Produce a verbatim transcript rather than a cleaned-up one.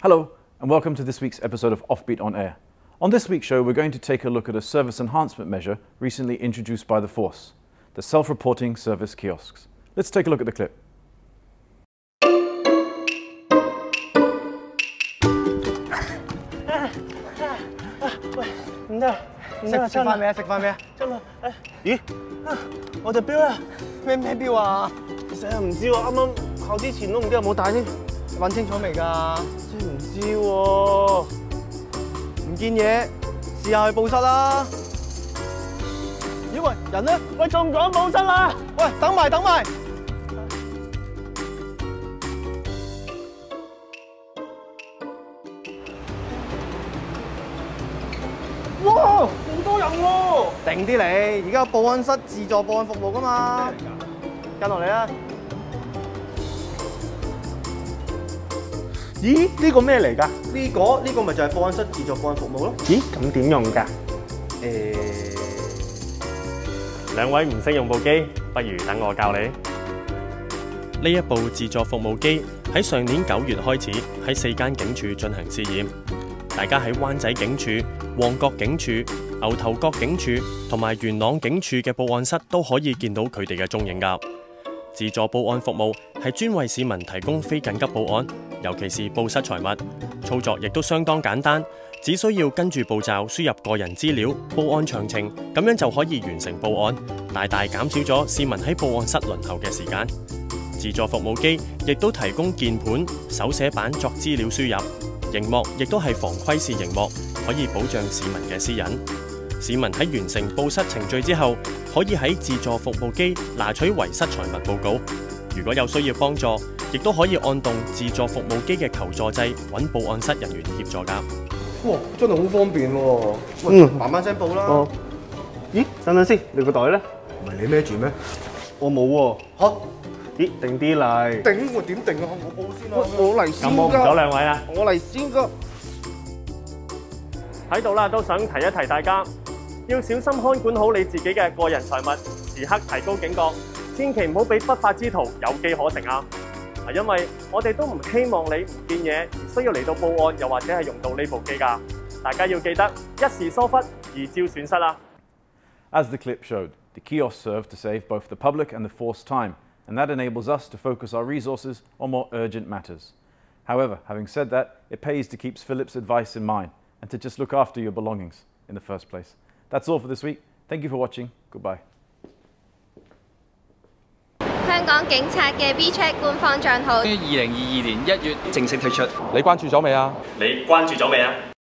Hello, and welcome to this week's episode of OffBeat On Air. On this week's show, we're going to take a look at a service enhancement measure recently introduced by the force, the self-reporting service kiosks. Let's take a look at the clip. 喂，唔得，唔得，食飯未啊？食飯未啊？真啊！誒，咦？我隻錶咧？咩咩錶啊？成日唔知喎，啱啱考之前都唔知有冇帶添。揾清楚未㗎？真係唔知喎。唔見嘢，試下去報室啦。咦喂，人咧？喂，仲唔講報室啦？喂，等埋等埋。 哇，好多人喎！定啲你，而家有報案室自助報案服務噶嘛？跟落嚟啦。咦？呢個咩嚟㗎？呢個呢個咪就係報案室自助報案服務咯。咦？咁點用㗎？誒， 兩位唔識用部機，不如等我教你。呢一部自助服務機喺上年九月開始喺四間警署進行試驗。 大家喺灣仔警署、旺角警署、牛頭角警署同埋元朗警署嘅報案室都可以見到佢哋嘅蹤影㗎。自助報案服務係專為市民提供非緊急報案，尤其是報失財物。操作亦都相當簡單，只需要跟住步驟輸入個人資料、報案詳情，咁樣就可以完成報案，大大減少咗市民喺報案室輪候嘅時間。自助服務機亦都提供鍵盤、手寫板作資料輸入。 熒幕亦都係防窺視熒幕，可以保障市民嘅私隱。市民喺完成報失程序之後，可以喺自助服務機拿取遺失財物報告。如果有需要幫助，亦都可以按動自助服務機嘅求助掣，揾報案室人員協助㗎。 哇，真係好方便喎！嗯，慢慢聲報啦。哦。咦，等等先，你個袋咧？唔係你孭住咩？我冇喎。嚇！ 咦，定啲嚟？定我點定啊？我報先啦。我嚟先㗎。有冇唔咗兩位啊？我嚟先㗎。 喺度啦，都想提一提大家，要小心看管好你自己嘅個人財物，時刻提高警覺，千祈唔好俾不法之徒有機可乘啊！係因為我哋都唔希望你唔見嘢而需要嚟到報案，又或者係用到呢部機㗎。大家要記得一時疏忽，易招損失啊！As the clip showed, the kiosks serve to save both the public and the force time. And that enables us to focus our resources on more urgent matters. However, having said that, it pays to keep Philip's advice in mind and to just look after your belongings in the first place. That's all for this week. Thank you for watching. Goodbye. 香港警察嘅 WeChat 官方帳號， 二零二二年一月正式推出。 你關注咗未啊？ 你關注咗未啊？